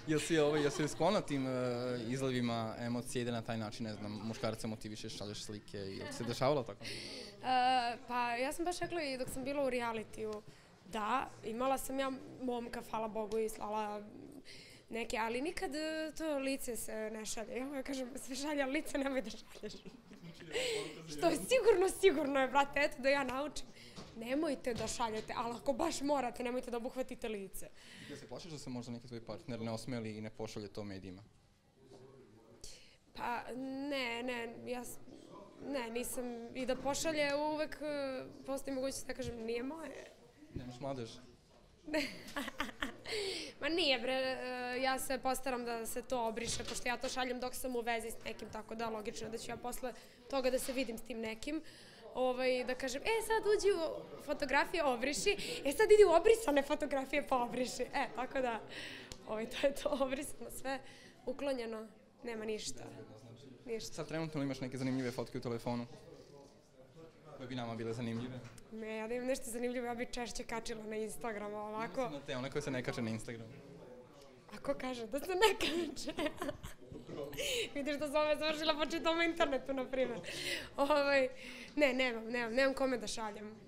Jesi sklona tim izlivima emocije i da na taj način, ne znam, muškarca motivišeš, šalješ slike ili se dešavalo tako? Pa ja sam baš rekla i dok sam bila u realitiju, da, imala sam ja momka, hvala Bogu, i slala neke, ali nikad to lice se ne šalje. Ja kažem, sve šalje, ali lice nemoj da šalješ. Što je sigurno je, brate, eto da ja naučim. Nemojte da šaljete, ali ako baš morate, nemojte da obuhvatite lice. Da se plašiš da se možda neki tvoj partner ne osmeli i ne pošalje to medijima? Pa ne, nisam, i da pošalje uvek postoji mogućnost da kažem nije moje. Nemaš mladež? Ma nije bre, ja se postaram da se to obriše, pošto ja to šaljem dok sam u vezi s nekim, tako da logično da ću ja posle toga da se vidim s tim nekim, da kažem, sad uđi u fotografije, obriši, sad idi u obrisane fotografije, pa obriši. Tako da, to je to, obrisano, sve uklonjeno, nema ništa. Sad trenutno imaš neke zanimljive fotke u telefonu? Koje bi nama bile zanimljive? Ne, ja da imam nešto zanimljivo, ja bi češće kačila na Instagram, ovako. Na te, one koje se ne kače na Instagram. Ako kaže da se ne kače. Vidiš da sam završila po čitavom internetu, na primjer. Ne, nemam kome da šaljem.